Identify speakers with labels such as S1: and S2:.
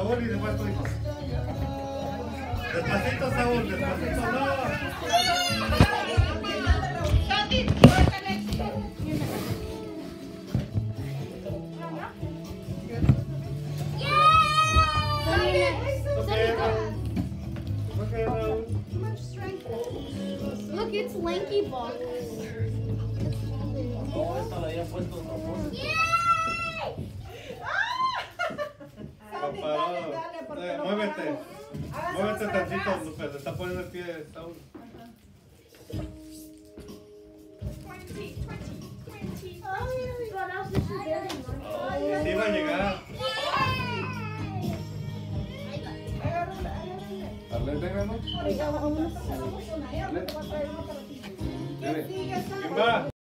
S1: Saúl y después tu hijo. Despacito, Saúl, despacito, no.
S2: Look, it's Lanky Box.
S3: Oh, esta la había puesto otra cosa.
S1: Muévete. Muévete tantito, Lupe. Se está poniendo el pie, Saúl.
S4: 20.
S2: What else is she doing?
S1: Sí va a llegar. Arlet, venga, ¿no?
S2: Oiga, vámonos.
S1: ¿Quién va?